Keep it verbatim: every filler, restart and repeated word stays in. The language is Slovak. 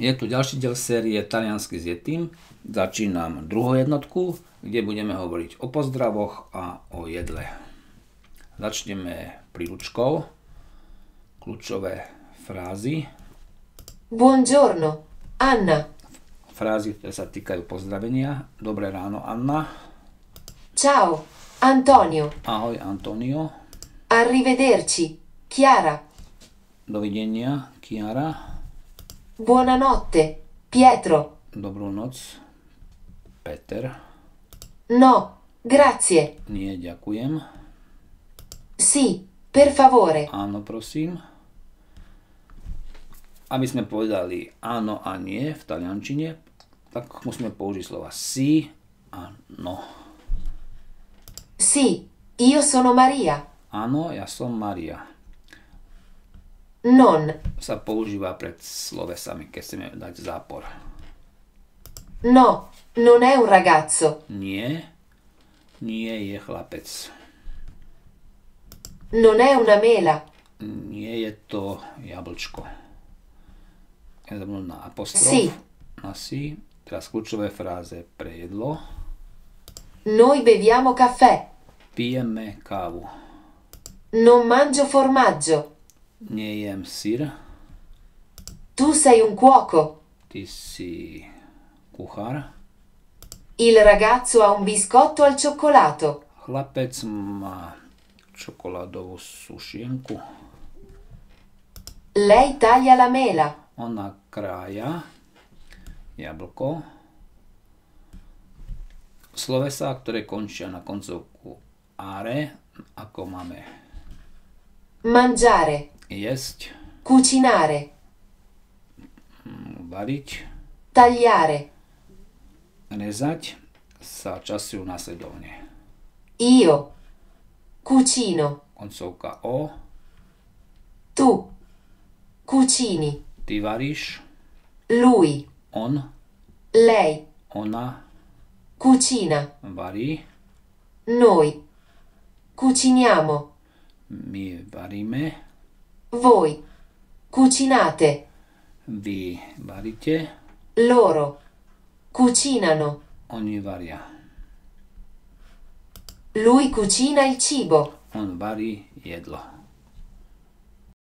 Je tu ďalší diel série Taliansky s Yetim. Začínam druhú jednotku, kde budeme hovoriť o pozdravoch a o jedle. Začneme príručkou. Kľúčové frázy. Buongiorno, Anna. Frázy, ktoré sa týkajú pozdravenia. Dobré ráno, Anna. Ciao, Antonio. Ahoj, Antonio. Arrivederci, Chiara. Dovidenia, Chiara. Buonanotte, Pietro. Dobrú noc, Peter. No, grazie. Nie, ďakujem. Sì, per favore. Áno, prosím. Aby sme povedali áno a nie v taliančine, tak musíme použiť slova si a no. Sì, io sono Maria. Áno, ja som Maria. Non. Sa používa pred slovesami, keď chceme dať zápor. No, non è un ragazzo. Nie, nie je chlapec. Non è una mela. Nie je to jablčko. Ja zabudol na apostrof. Sì. Na si. Teraz kľúčové fráze pre jedlo. Noi beviamo caffè. Pijeme kávu. Non mangio formaggio. Nejem syr. Tu sei un cuoco. Ty si kuchár. Il ragazzo ha un biscotto al cioccolato. Chlapec má čokoládovú sušienku. Lei taglia la mela. Ona krája jablko. Slovesá, ktoré končia na koncovku are, ako máme Mangiare. jesť, Cucinare. variť, Tagliare. rezať, sa časujú následovne. Io. Cucino. Koncovka o, Tu. Cucini. ty varíš, Lui. on, Lei. ona Cucina. varí, Noi. Cuciniamo. my varíme, Voi. Cucinate. vy varíte, Loro. Cucinano. oni varia. Lui cucina il cibo. On varí jedlo.